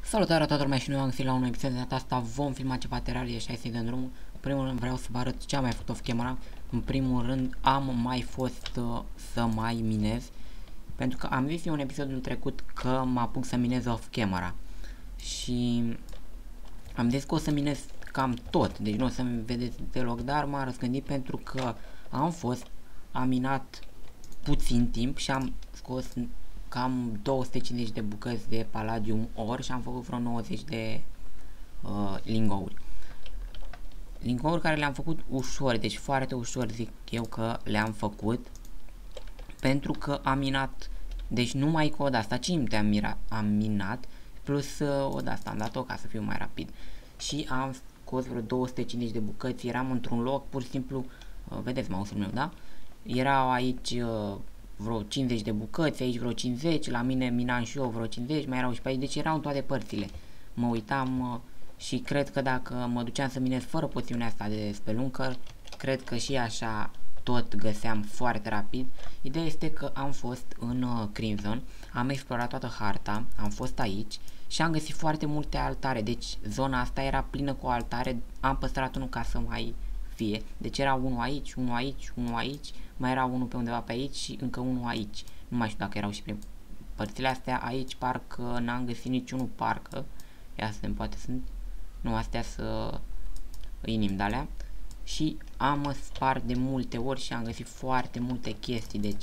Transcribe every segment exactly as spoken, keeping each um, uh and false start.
Salutare toată lumea și noi am găsit la un episod de data asta. Vom filma ceva Terraria și hai să-i dăm drumul. În primul rând vreau să vă arăt ce am mai făcut off camera. În primul rând am mai fost uh, să mai minez, pentru că am zis eu în episodul trecut că mă apuc să minez off camera. Și am zis că o să minez cam tot, deci nu o să-mi vedeți deloc, dar m-am răzgândit pentru că am fost, am minat puțin timp și am scos cam două sute cincizeci de bucăți de palladium ore și am făcut vreo nouăzeci de uh, lingouri. Lingouri care le-am făcut ușor, deci foarte ușor zic eu că le-am făcut, pentru că am minat, deci numai cu o de asta cinci minute am, mira, am minat, plus uh, o de asta am dat-o ca să fiu mai rapid. Și am scos vreo două sute cincizeci de bucăți, eram într-un loc, pur și simplu, uh, vedeți mouse-ul meu, da? Erau aici uh, vreo cincizeci de bucăți, aici vreo cincizeci, la mine minam și eu vreo cincizeci, mai erau și pe aici, deci erau în toate părțile. Mă uitam uh, și cred că dacă mă duceam să minez fără poțiunea asta de spelunker, cred că și așa tot găseam foarte rapid. Ideea este că am fost în uh, Crimson, am explorat toată harta, am fost aici și am găsit foarte multe altare, deci zona asta era plină cu altare, am păstrat unul ca să mai fie, deci era unul aici, unul aici, unul aici, mai era unul pe undeva pe aici și încă unul aici, nu mai știu dacă erau și prin părțile astea, aici parcă n-am găsit niciunul, parcă, ia să poate sunt, nu, astea să inim de alea. Și am spart de multe ori și am găsit foarte multe chestii, deci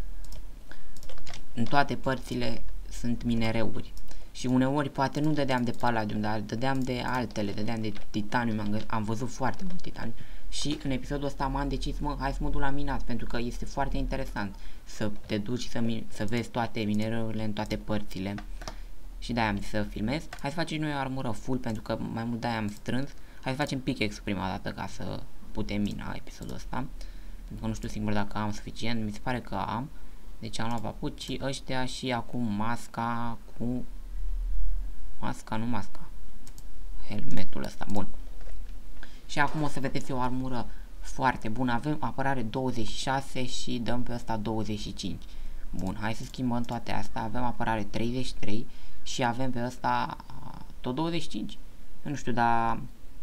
în toate părțile sunt minereuri. Și uneori poate nu dădeam de palladium, dar dădeam de altele, dădeam de titanium, am, am văzut foarte mult titanium. Și în episodul ăsta m-am decis, mă, hai să mă duc la minat, pentru că este foarte interesant să te duci să, să vezi toate minereurile în toate părțile. Și de-aia am zis să filmez. Hai să facem noi o armură full, pentru că mai mult de-aia am strâns. Hai să facem pickaxe prima dată ca să putem mina episodul ăsta. Pentru că nu știu singur dacă am suficient, mi se pare că am. Deci am luat papucii ăștia și acum masca cu... Masca, nu masca. Helmetul ăsta, bun. Și acum o să vedeți o armură foarte bună. Avem apărare douăzeci și șase și dăm pe ăsta douăzeci și cinci. Bun, hai să schimbăm toate astea. Avem apărare treizeci și trei și avem pe ăsta tot douăzeci și cinci. Nu știu, dar...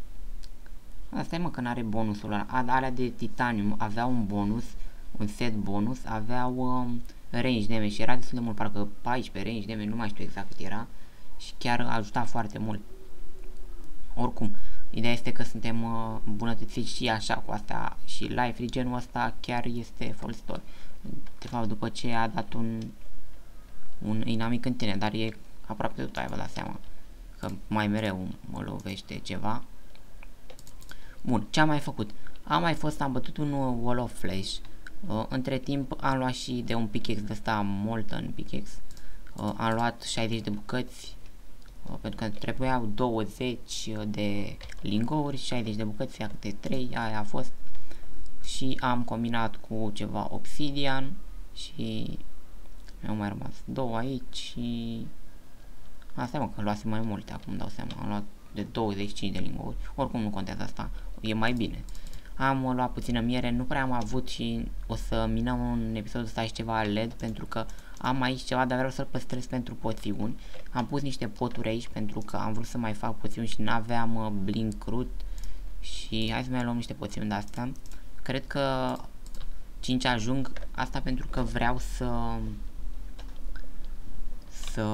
Asta e, mă, că n-are bonusul ăla. Alea de titanium aveau un bonus, un set bonus, aveau um, range damage și era destul de mult, parcă paisprezece range damage, nu mai știu exact cât era. Și chiar ajuta foarte mult. Oricum, ideea este că suntem uh, îmbunătățiți și așa cu asta și life regen-ul ăsta chiar este folositor. De fapt, după ce a dat un un inamic în tine, dar e aproape tot, ai vă dați seama că mai mereu mă lovește ceva. Bun, ce am mai făcut? Am mai fost, am bătut un wall of flash. Uh, între timp am luat și de un pickaxe de ăsta, molten pickaxe. Uh, am luat șaizeci de bucăți. Uh, pentru că trebuiau douăzeci de lingouri, șaizeci de bucăți, ia câte trei, aia a fost. Și am combinat cu ceva obsidian și mi-au mai rămas două aici și... Asta, mă, că luasem mai multe, acum dau seama, am luat de douăzeci și cinci de lingouri, oricum nu contează asta, e mai bine. Am luat puțină miere, nu prea am avut și o să minăm în episodul ăsta și ceva L E D, pentru că am aici ceva, dar vreau să-l păstrez pentru poțiuni. Am pus niște poturi aici pentru că am vrut să mai fac poțiuni și n-aveam uh, blink root și hai să mai luăm niște poțiuni de astea. Cred că cinci ajung, asta pentru că vreau să... să...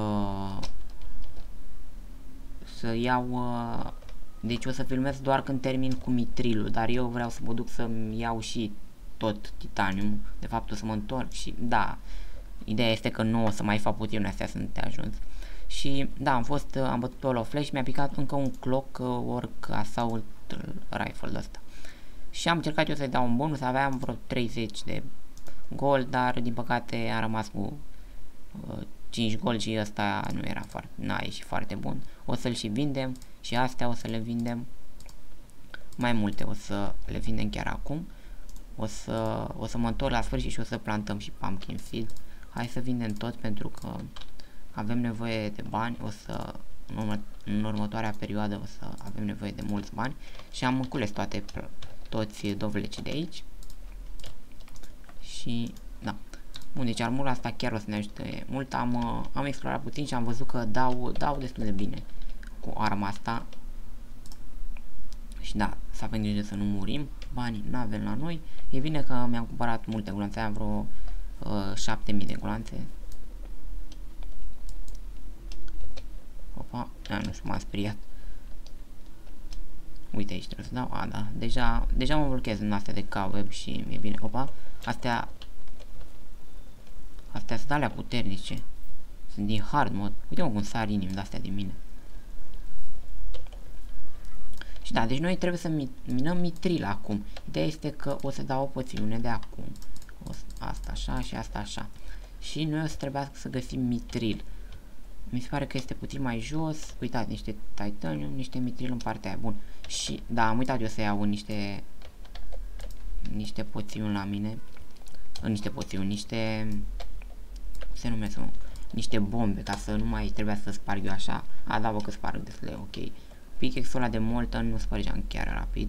să iau... Uh, deci o să filmez doar când termin cu mitrilul, dar eu vreau să mă duc să-mi iau și tot titanium. De fapt o să mă întorc și da, ideea este că nu o să mai fac puțin, astea sunt de ajuns. Și da, am fost, am bătut pe Wall of Flash, mi-a picat încă un clock uh, orc assault rifle de ăsta. Și am încercat eu să-i dau un bonus, aveam vreo treizeci de gold, dar din păcate am rămas cu uh, cinci gold și ăsta nu era foarte, n-a ieșit foarte bun. O să-l și vindem și astea o să le vindem, mai multe o să le vindem chiar acum. O să, o să mă întorc la sfârșit și o să plantăm și pumpkin seed. Hai să vindem tot pentru că avem nevoie de bani, o să în, urmă, în următoarea perioadă o să avem nevoie de mulți bani și am încules toate toți dovlecii de aici. Și da, Bun, deci armura asta chiar o să ne ajute mult. Am, uh, am explorat puțin și am văzut că dau, dau destul de bine cu arma asta. Și da, să avem grijă să nu murim. Banii nu avem la noi. E bine că mi-am cumpărat multe gloanțe, am vreo uh, șapte mii de gloanțe. Opa, da, nu știu, m-am speriat. Uite, aici trebuie să dau, a, da, deja, deja mă blochez în astea de cobweb și e bine. Opa, astea, astea sunt alea puternice. Sunt din hard mode. Uite mă cum sar inimi de astea de mine. Și da, deci noi trebuie să mi minăm mitril acum. Ideea este că o să dau o poțiune de acum. O să, asta așa și asta așa. Și noi o să trebuiască să găsim mitril. Mi se pare că este puțin mai jos. Uitați, niște titanium, niște mitril în partea aia. Bun. Și da, am uitat eu să iau niște niște poțiuni la mine. În niște poțiuni, niște cum se numesc, niște bombe, ca să nu mai trebuia să sparg eu așa. A, da, bă, că sparg destul de ok. Pickaxe-ul ăla de molten nu spărgeam chiar rapid.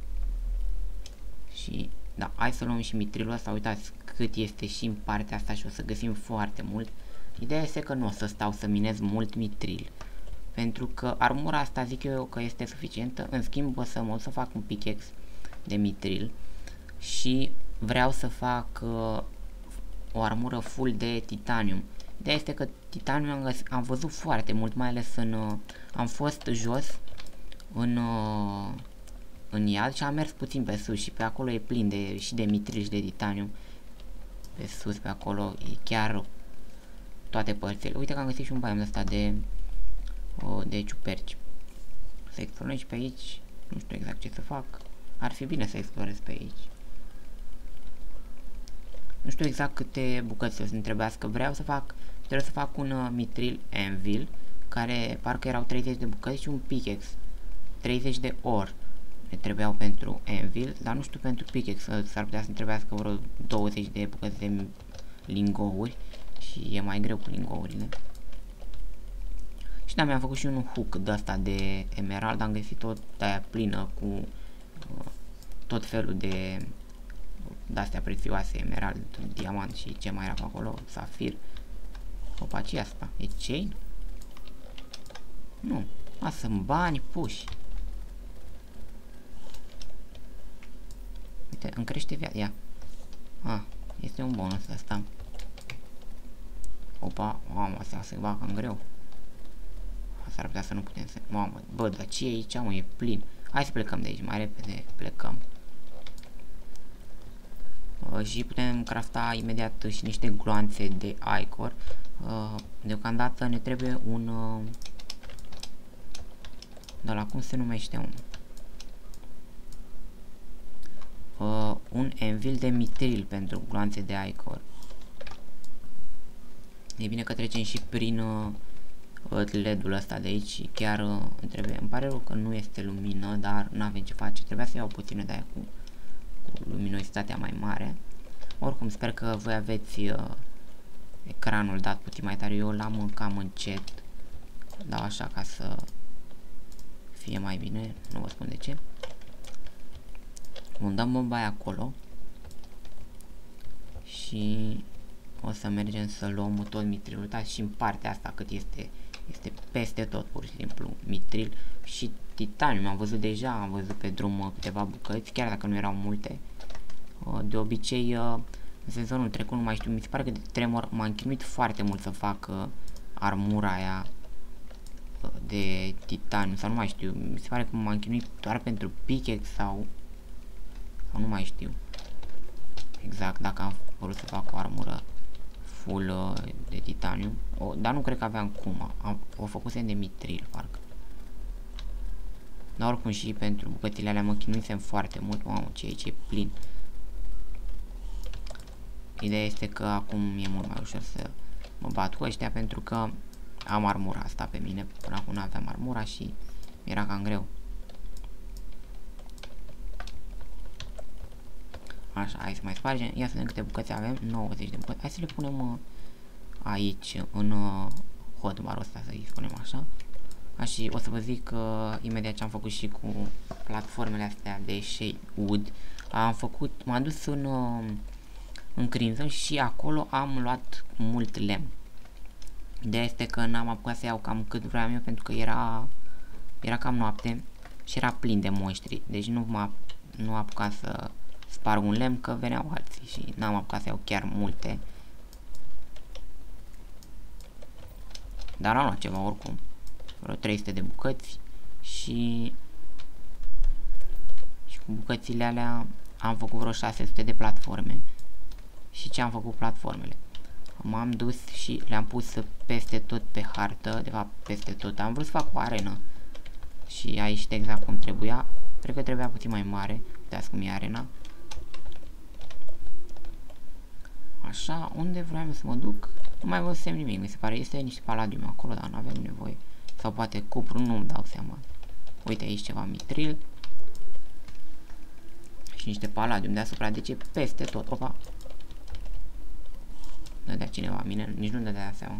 Și da, hai să luăm și mitrilul ăsta. Uitați cât este și în partea asta și o să găsim foarte mult. Ideea este că nu o să stau să minez mult mitril, pentru că armura asta zic eu că este suficientă. În schimb o să mă o să fac un pickaxe de mitril și vreau să fac uh, o armură full de titanium. Ideea este că titanium am, am văzut foarte mult, mai ales în uh, am fost jos în uh, în iad și am mers puțin pe sus și pe acolo e plin de și de mitril și de titanium. Pe sus pe acolo e chiar toate părțile. Uite că am găsit și un biom de ăsta de uh, de ciuperci. Să explorez și pe aici. Nu știu exact ce să fac. Ar fi bine să explorez pe aici. Nu știu exact câte bucăți o să-mi trebuiască. Vreau să fac, trebuie să fac un uh, mitril anvil, care parcă erau treizeci de bucăți și un pickaxe. treizeci de ori ne trebuiau pentru anvil, dar nu știu pentru pickaxe, s-ar putea să-mi trebuiască vreo douăzeci de bucăți de lingouri și e mai greu cu lingourile. Și da, mi-am făcut și un hook de asta de emerald, am găsit tot aia plină cu uh, tot felul de de-astea prețioase, emerald, diamant și ce mai era pe acolo, safir. Opa, ce asta? E chain? Nu, asta sunt bani puși. Uite, îmi crește viața, ia. Ah, este un bonus ăsta. Opa, mamă, asta se va cam greu. Asta ar putea să nu putem să... Mamă, bă, dar ce e aici, mă, e plin. Hai să plecăm de aici, mai repede plecăm. Uh, și putem crafta imediat și niște gloanțe de ichor. Uh, deocamdată ne trebuie un... Uh, dar la cum se numește un? Uh, un anvil de mitril pentru gloanțe de ichor. E bine că trecem și prin uh, L E D-ul ăsta de aici și chiar uh, îmi trebuie. Îmi pare rău că nu este lumină, dar nu avem ce face. Trebuia să iau puțină de aia cu, cu luminositatea mai mare. Oricum sper că voi aveți uh, ecranul dat puțin mai tare. Eu l-am cam încet. Dau așa ca să fie mai bine. Nu vă spun de ce. Bun, dăm bomba aia acolo. Și o să mergem să luăm tot mitrilul. Uitați și în partea asta cât este. Este peste tot, pur și simplu, mitril și titanium. Am văzut deja, am văzut pe drum uh, câteva bucăți, chiar dacă nu erau multe. Uh, de obicei, uh, în sezonul trecut, nu mai știu, mi se pare că de tremur m-am chinuit foarte mult să fac uh, armura aia uh, de titanium, sau nu mai știu, mi se pare că m-am chinuit doar pentru pickaxe sau, sau nu mai știu exact dacă am vrut să fac o armură full uh, de titanium, o, dar nu cred că aveam cum, am, o făcusem de mitril, parcă. Dar oricum și pentru bucățile alea mă chinuisem foarte mult, mamă, ce e, ce e plin. Ideea este că acum e mult mai ușor să mă bat cu ăștia pentru că am armura asta pe mine, până acum nu aveam armura și era cam greu. Așa, hai să mai spargem. Ia să vedem câte bucăți avem. nouăzeci de bucăți. Hai să le punem uh, aici, în uh, hotbar-ul ăsta, să-i spunem așa. A, și o să vă zic uh, imediat ce am făcut și cu platformele astea de shade wood. Am făcut, m-am dus în, uh, în Crimson și acolo am luat mult lemn. De este că n-am apucat să iau cam cât vreau eu pentru că era, era cam noapte și era plin de monștri. Deci nu m-a nu apucat să sparg un lemn că veneau alții și n-am apucat să iau chiar multe. Dar am luat ceva oricum. Vreo trei sute de bucăți și, și cu bucățile alea am făcut vreo șase sute de platforme. Și ce am făcut platformele? M-am dus și le-am pus peste tot pe hartă, de fapt peste tot. Am vrut să fac o arenă și a ieșit exact cum trebuia. Cred că trebuia puțin mai mare. Uitați cum e arena. Așa, unde vreau să mă duc? Nu mai văzusem nimic, mi se pare. Este niște paladium acolo, dar nu aveam nevoie. Sau poate cupru, nu-mi dau seama. Uite aici ceva mitril. Și niște paladium deasupra, deci e peste tot. Opa! Dădea cineva mine, nici nu dădea seama.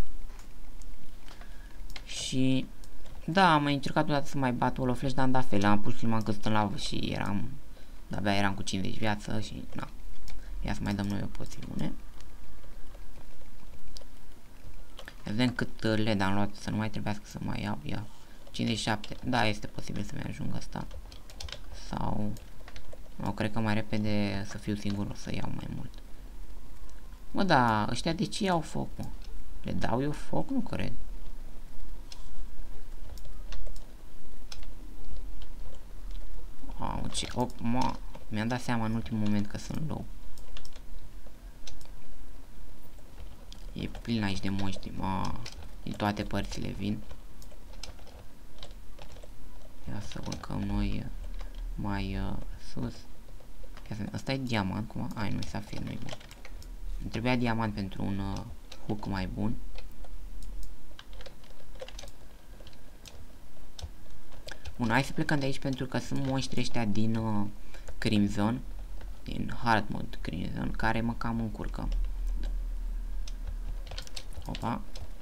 Și da, am mai încercat odată să mai bat Wall of Flash, dar am dat fel, am pus și m-am căzut în lavă și eram, de-abia eram cu cincizeci viață și na. Ia să mai dăm noi o poțiune. Vedem cât L E D am luat, să nu mai trebuiască să mai iau, ia. cincizeci și șapte, da, este posibil să-mi ajungă asta. Sau, nu, cred că mai repede să fiu singur o să iau mai mult. Mă, da, ăștia de ce iau foc, mă? Le dau eu foc? Nu cred. Au, ce, op, mă, mi-am dat seama în ultimul moment că sunt low. E plin aici de monștri, mă, din toate părțile vin. Ia să urcăm noi mai uh, sus. Ia să, ăsta e diamant, cum? Ai, nu, e safir, nu-i bun. Îmi trebuia diamant pentru un uh, hook mai bun. Bun, hai să plecăm de aici pentru că sunt monștri ăștia din uh, Crimson, din hard mode Crimson, care mă cam încurcă. Opa.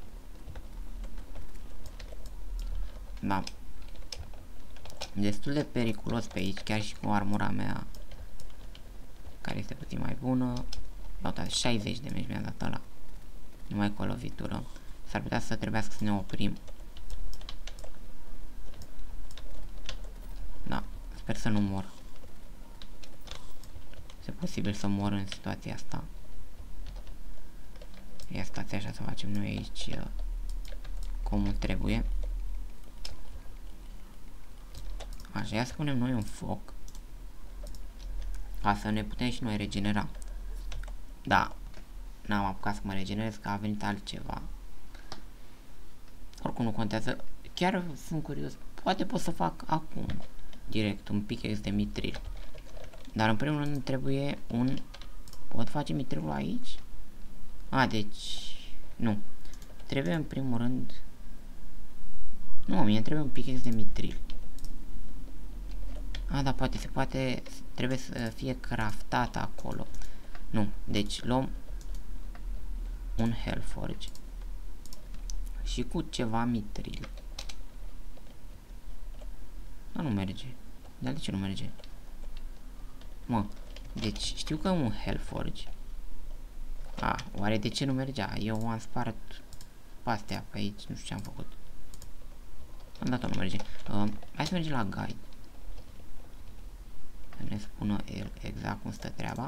Da. Destul de periculos pe aici, chiar și cu armura mea, care este puțin mai bună. Iau șaizeci de meci mi-a dat ăla. Numai cu o lovitură. S-ar putea să trebuiască să ne oprim. Da, sper să nu mor. Este posibil să mor în situația asta. Ia stați așa să facem noi aici uh, cum trebuie. Așa, ia să punem noi un foc ca să ne putem și noi regenera. Da, n-am apucat să mă regenerez că a venit altceva. Oricum nu contează. Chiar sunt curios. Poate pot să fac acum direct un pickaxe de mitril. Dar în primul rând trebuie un... Pot face mitrilul aici? A, deci... Nu. Trebuie în primul rând... Nu, mie trebuie un pickaxe de mitril. A, da, poate, se poate... Trebuie să fie craftat acolo. Nu, deci luăm un Hellforge și cu ceva mitril. Da, nu merge. Dar de ce nu merge? Mă, deci știu că un Hellforge. A, oare de ce nu mergea? Eu am spart astea pe aici, nu știu ce am făcut. Am dat-o, nu merge. Uh, hai să mergem la guide. Să ne spună el exact cum stă treaba.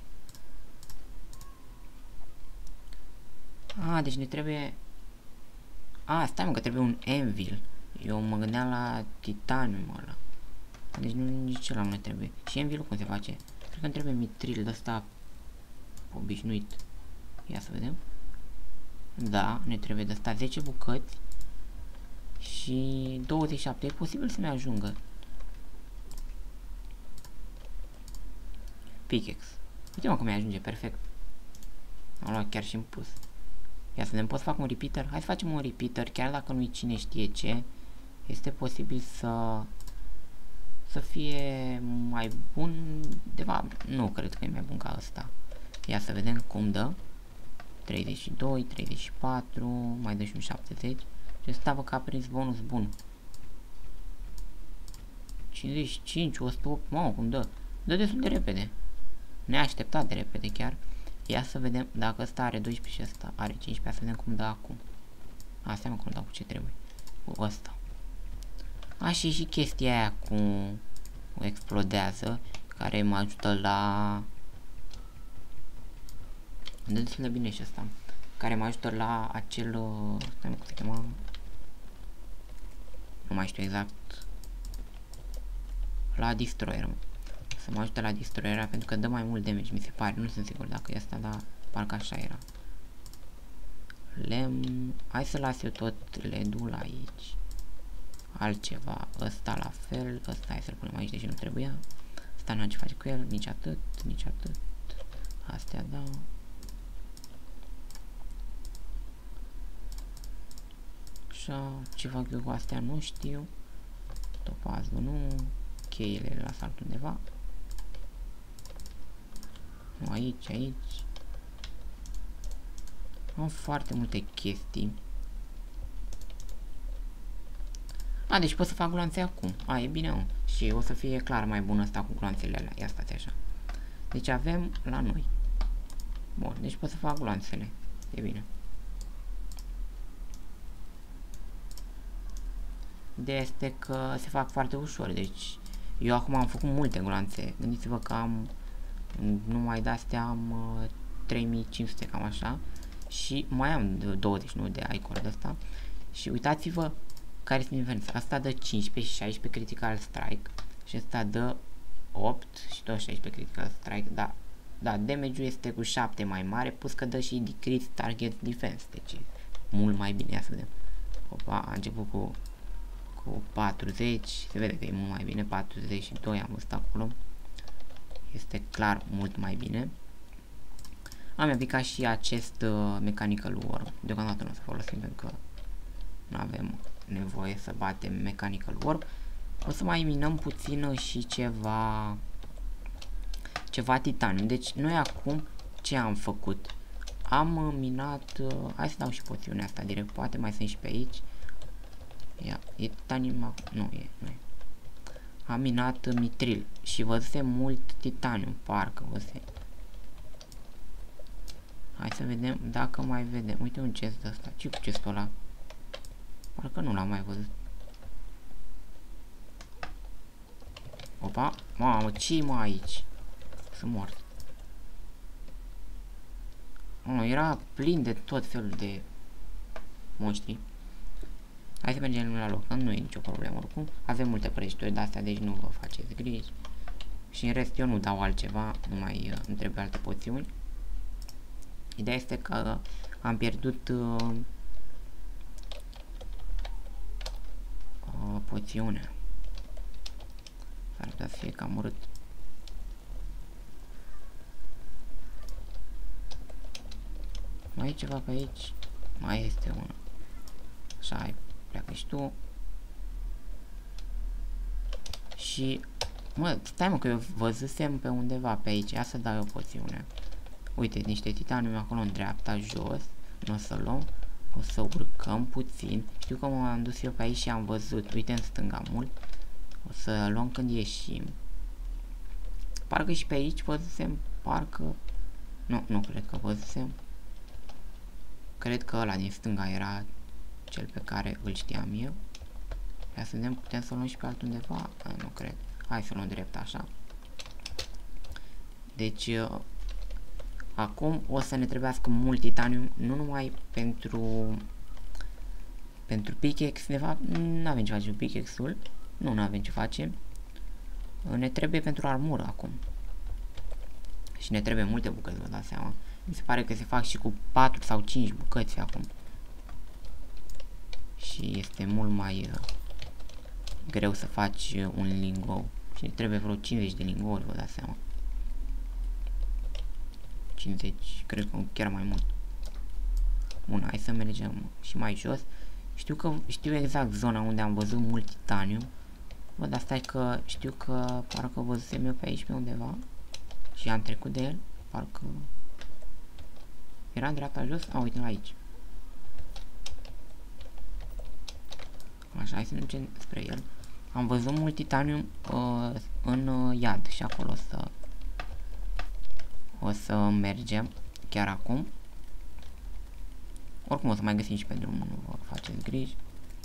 A, deci ne trebuie... A, stai mă, că trebuie un anvil. Eu mă gândeam la titanium ăla. Deci nu, nici ăla nu ne trebuie. Și anvilul cum se face? Cred că îmi trebuie mitril de ăsta obișnuit. Ia să vedem. Da, ne trebuie de ăsta zece bucăți și douăzeci și șapte. E posibil să-mi ajungă. Pickaxe. Uite-mă cum mi ajunge, perfect. Am luat chiar și în plus. Ia să vedem, pot să fac un repeater? Hai să facem un repeater, chiar dacă nu-i cine știe ce. Este posibil să să fie mai bun. De fapt, nu cred că e mai bun ca ăsta. Ia să vedem cum dă. treizeci și doi, treizeci și patru, mai dă și un șaptezeci. Și ăsta vă că a prins bonus bun. cincizeci și cinci, o sută opt, mamă, cum dă? Dă destul de repede. neașteptat de repede chiar. Ia să vedem dacă ăsta are doisprezece și ăsta are cincisprezece, să vedem cum dă acum. Asta mă, cum dau cu ce trebuie. Cu ăsta. A, și și chestia aia cu explodează, care mă ajută la... Dă destul de bine și ăsta. Care mă ajută la acel... Stai mă, cum se chema? Nu mai știu exact. La Destroyer. Să mă ajute la Destroyer pentru că dă mai mult damage, mi se pare. Nu sunt sigur dacă e asta, dar parcă așa era. Lemn. Hai să las eu tot L E D-ul aici. Altceva. Ăsta la fel. Ăsta hai să-l punem aici, deși nu trebuia. Ăsta n-am ce face cu el. Nici atât. Nici atât. Astea da. Așa. Ce fac eu cu astea nu știu. Topazul nu. Cheile le las altundeva. Nu, aici, aici. Am foarte multe chestii. A, deci pot să fac gloanțe acum. A, e bine, om. Și o să fie clar mai bun ăsta cu gloanțele alea. Ia stați așa. Deci avem la noi. Bun, deci pot să fac gloanțele. E bine. Ideea este că se fac foarte ușor. Deci eu acum am făcut multe gloanțe. Gândiți-vă că am numai de-astea am uh, trei mii cinci sute, cam așa. Și mai am douăzeci și nouă de icon de asta. Și uitați-vă care este diferența. Asta dă cincisprezece și șaisprezece critical strike. Și asta dă opt și tot șaisprezece critical strike. Da, da, damage-ul este cu șapte mai mare. Plus că dă și decrease target defense. Deci mult mai bine. Ia să vedem. Opa, a început cu, cu patruzeci. Se vede că e mult mai bine. patruzeci și doi am văzut acolo. Este clar mult mai bine. Am aplicat și acest uh, Mechanical Worm. Deocamdată nu o să folosim pentru că nu avem nevoie să batem Mechanical Worm. O să mai minăm puțin și ceva ceva titanium. Deci noi acum ce am făcut? Am uh, minat... Uh, hai să dau și poțiunea asta direct. Poate mai sunt și pe aici. Ia, e titanium. Nu e, nu e. Am minat mitril și văzusem mult titanium, parcă văzusem. Hai să vedem dacă mai vedem. Uite un chest de ăsta. Ce cu chestul ăla? Parcă nu l-am mai văzut. Opa, mamă, ce-i mă aici? Sunt mort. Oh, era plin de tot felul de monștri. Hai să mergem la loc, nu e nicio problemă oricum. Avem multe prăjituri de-astea, deci nu vă faceți griji. Și în rest eu nu dau altceva, nu mai uh, îmi trebuie alte poțiuni. Ideea este că am pierdut uh, uh, poțiunea. S-ar putea să fie cam urât. Mai e ceva pe aici? Mai este una. Așa, hai, pleacă și tu. Și, mă, stai mă că eu văzusem pe undeva pe aici. Ia să dau eu poțiunea. Uite, niște titanium acolo în dreapta, jos. Nu o să luăm. O să urcăm puțin. Știu că m-am dus eu pe aici și am văzut. Uite în stânga mult. O să luăm când ieșim. Parcă și pe aici văzusem. Parcă... Nu, nu cred că văzusem. Cred că ăla din stânga era cel pe care îl știam eu. Ia să vedem, putem să luăm și pe altundeva? A, nu cred. Hai să luăm drept așa. Deci... Acum o să ne trebuiască mult titanium, nu numai pentru pentru pickaxe, de fapt nu avem ce face cu pickaxe-ul, nu, nu avem ce face, ne trebuie pentru armură acum și ne trebuie multe bucăți, vă dați seama, mi se pare că se fac și cu patru sau cinci bucăți acum și este mult mai uh, greu să faci uh, un lingou și ne trebuie vreo cincizeci de lingouri, vă dați seama. cincizeci, cred că chiar mai mult. Bun, hai să mergem și mai jos. Știu că știu exact zona unde am văzut mult titanium. Bă, dar stai că știu că parcă văzusem eu pe aici pe undeva și am trecut de el. Parcă era în dreapta jos. A, uite la aici. Așa, hai să mergem spre el. Am văzut mult titanium uh, în uh, iad și acolo să o să mergem chiar acum. Oricum o să mai găsim și pe drum, nu vă faceți griji.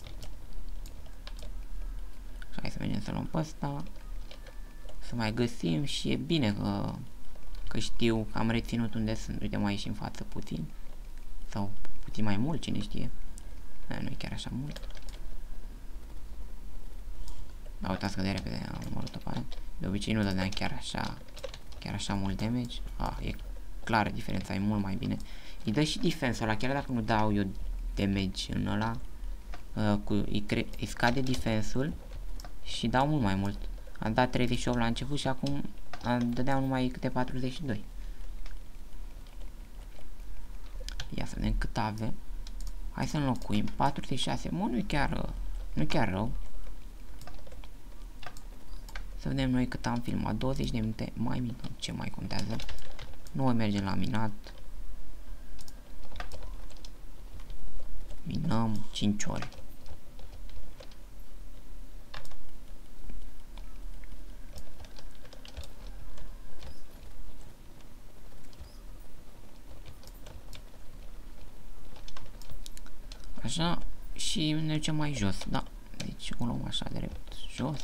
Și hai să mergem să luăm pe ăsta. Să mai găsim și e bine că, că știu că am reținut unde sunt. Uite, mai ieși în față puțin. Sau puțin mai mult, cine știe. Da, nu e chiar așa mult. Da, uitați că de repede am omorât o parte. De obicei nu dădeam chiar așa, chiar așa mult damage. Ah, e clară diferența, e mult mai bine. Îi dă și defensul ăla, chiar dacă nu dau eu damage în ăla, uh, cu, îi, îi scade defensul și dau mult mai mult. Am dat treizeci și opt la început și acum am dădeam numai câte patruzeci și doi. Ia să vedem cât avem. Hai să înlocuim. patruzeci și șase. Mă, nu-i chiar, nu chiar rău. Să vedem noi cât am filmat. douăzeci de minute. Mai minut. Ce mai contează? Noi mergem la minat. Minăm cinci ore. Așa, și ne ducem mai jos, da. Deci o luăm așa drept jos.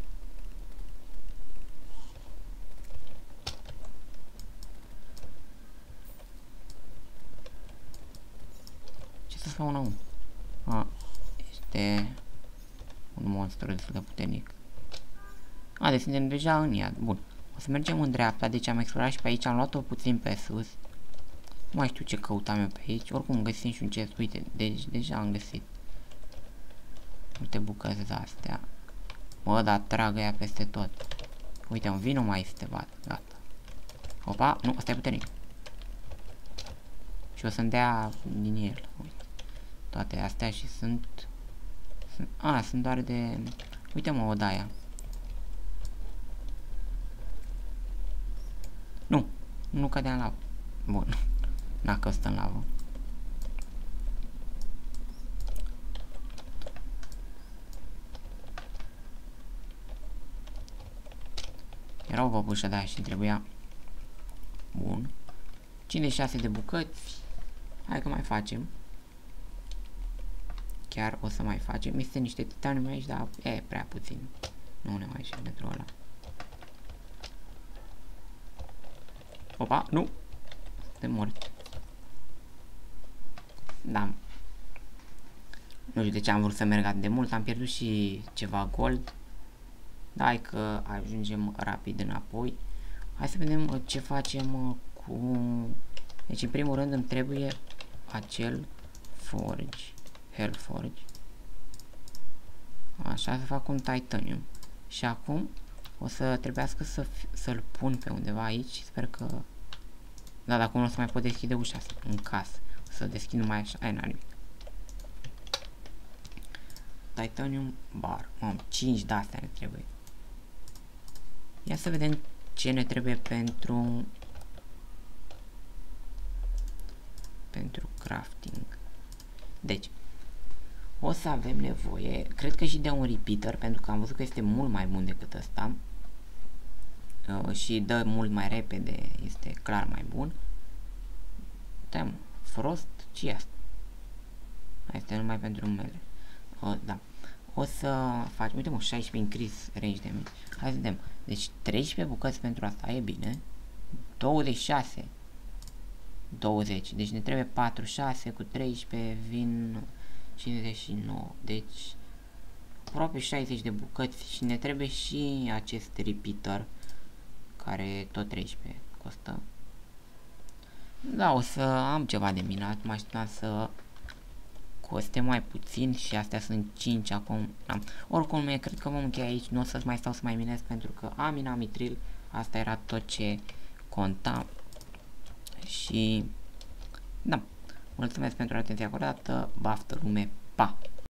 Ce să fac un om? A, este un monstru destul de puternic. A, deci suntem deja în iad. Bun. O să mergem în dreapta, deci am explorat și pe aici, am luat-o puțin pe sus. Nu mai știu ce căutam eu pe aici, oricum găsim și un chest, uite, deci deja am găsit multe bucăți de astea. Mă, dar tragă ea peste tot. Uite, un vino mai să te bat, gata. Opa, nu, ăsta e puternic. Și o să-mi dea din el, uite. Toate astea și sunt... sunt a, sunt doar de... Uite mă, odaia. Nu, nu cădea în lavă. Bun. Dacă stă în lavă. Era o păpușă de aia și trebuia. Bun. cincizeci și șase de bucăți. Hai că mai facem. Chiar o să mai facem. Mi este niște titanium aici, dar e prea puțin. Nu ne mai ieșim pentru ăla. Opa, nu! Suntem morți. Da. Nu știu de ce am vrut să merg atât de mult. Am pierdut și ceva gold. Da, hai că ajungem rapid înapoi. Hai să vedem ce facem cu... Deci în primul rând îmi trebuie acel forge. Hell forge. Așa, să fac un titanium. Și acum o să trebuiască să să-l pun pe undeva aici. Sper că... Da, dacă nu o să mai pot deschide ușa în casă. Să deschid numai așa. Aia n-are nimic. Titanium bar. Mam, cinci de astea ne trebuie. Ia să vedem ce ne trebuie pentru... Pentru crafting. Deci, o să avem nevoie, cred că și de un repeater, pentru că am văzut că este mult mai bun decât ăsta. Uh, și dă mult mai repede, este clar mai bun. Da, Frost, ce asta? Este numai pentru mele. Uh, da. O să facem, uite mă, șaisprezece increase range damage. Hai să vedem. Deci treisprezece bucăți pentru asta, e bine. douăzeci și șase. douăzeci. Deci ne trebuie patruzeci și șase cu treisprezece vin cincizeci și nouă. Deci aproape șaizeci de bucăți și ne trebuie și acest repeater care tot treisprezece costă. Da, o să am ceva de minat, mă așteptam să coste mai puțin și astea sunt cinci acum. Da. Oricum, eu cred că vom încheia aici, nu o să mai stau să mai minez pentru că am minat mitril, asta era tot ce conta. Și da, mulțumesc pentru atenția acordată, baftă lume, pa!